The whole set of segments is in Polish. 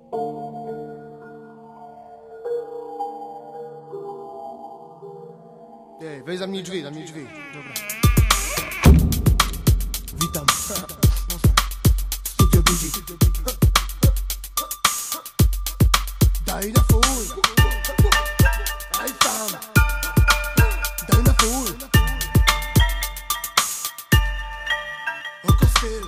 Ej, weź za mnie drzwi, Dobra. Witam. Studio Digi. Daj na full. Daj tam. Daj na full. Oko styl.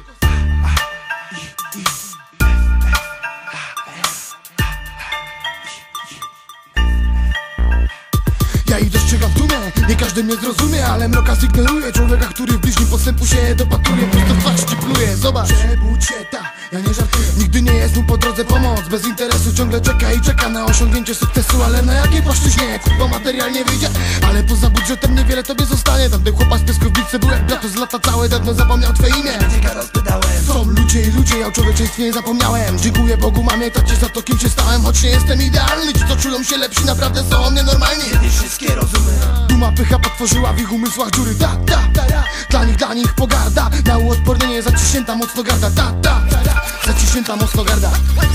Ja ich dostrzegam w dumie, nie każdy mnie zrozumie, ale mroka zignoruje człowieka, który w bliźnim podstępu się dopatruje, prosto w twarz ci pluje. Zobacz, przebudź się, ja nie żartuję. Nigdy nie jest mu po drodze pomoc, bez interesu ciągle czeka i czeka na osiągnięcie sukcesu. Ale na jakiej płaszczyźnie, bo materiał nie wyjdzie, ale poza budżetem niewiele tobie zostanie. Tamten chłopak z piaskownicy był jak blato z lata całe, dawno zapomniał twoje imię. Są ludzie i ludzie, ja o człowieczeństwie nie zapomniałem. Dziękuję Bogu, mamie, tacie za to, kim się stałem. Choć nie jestem idealny, ci co czują się lepsi naprawdę są nienormalni. Wszystkie rozumy. Duma pycha potworzyła w ich umysłach dziury. Dla nich pogarda, na uodpornienie zaciśnięta mocno garda. Zaciśnięta mocno garda.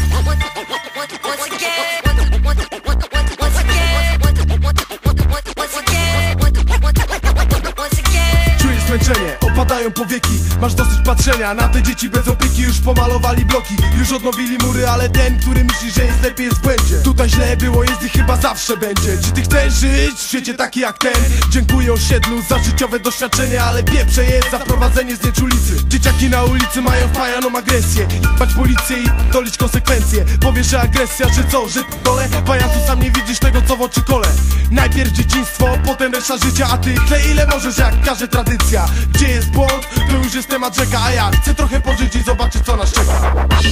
Zmęczenie, opadają powieki, masz dosyć patrzenia na te dzieci bez opieki. Już pomalowali bloki, już odnowili mury, ale ten, który myśli, że jest lepiej, jest w błędzie. Tutaj źle było, jest i chyba zawsze będzie. Czy ty chcesz żyć w świecie taki jak ten? Dziękuję osiedlu za życiowe doświadczenie, ale pieprze jest zaprowadzenie z nieczulicy. Dzieciaki na ulicy mają wpajaną agresję, bać policję i dolić konsekwencje. Powiesz, że agresja, że co, że dole? Pajacu, sam nie widzisz tego, co w oczy kole. Najpierw dzieciństwo, potem reszta życia, a ty klej ile możesz, jak każe tradycja. Gdzie jest błąd, to już jest temat rzeka, a ja chcę trochę pożyć i zobaczyć, co nas czeka.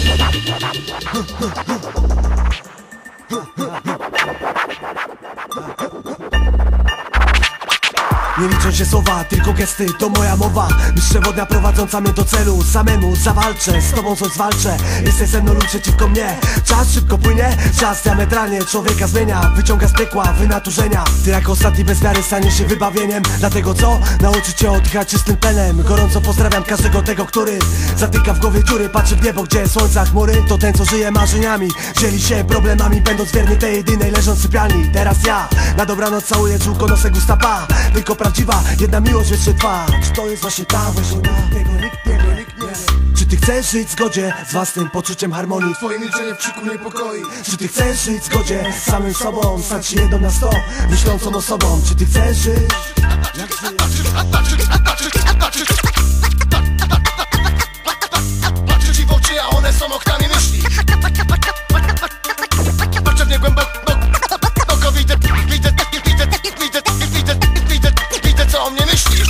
Nie liczą się słowa, tylko gesty, to moja mowa. Myśl przewodnia prowadząca mnie do celu. Samemu zawalczę, z tobą coś zwalczę. Jesteś ze mną lub przeciwko mnie. Czas szybko płynie, czas diametralnie człowieka zmienia. Wyciąga z piekła, wynaturzenia. Ty jako ostatni bez wiary staniesz się wybawieniem. Dlatego co? Nauczyć cię oddychać czystym tlenem. Gorąco pozdrawiam każdego tego, który zatyka w głowie dziury, patrzy w niebo, gdzie słońca chmury. To ten, co żyje marzeniami, dzieli się problemami, będąc wierny tej jedynej, leżąc w sypialni. Teraz ja, na dobranoc całuję czółko, nosek usta pa. Tylko prawdziwa, jedna miłość wiecznie trwa. Czy to jest właśnie ta wojna? Tego nikt nie Czy ty chcesz żyć w zgodzie z własnym poczuciem harmonii? Twoje milczenie w krzyku niepokoi. Czy ty chcesz żyć w zgodzie z samym sobą? Stać się 1 na 100 myślącą osobą. Czy ty chcesz żyć? Jak żyć? Patrzę ci w oczy, a one są oknami myśli. Patrzę w nie głęboko, widzę co o mnie myślisz.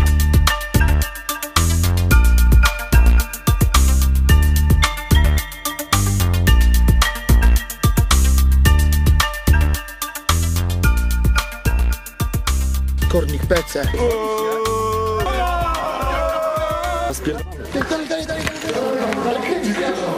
Kornik PC. Dalej.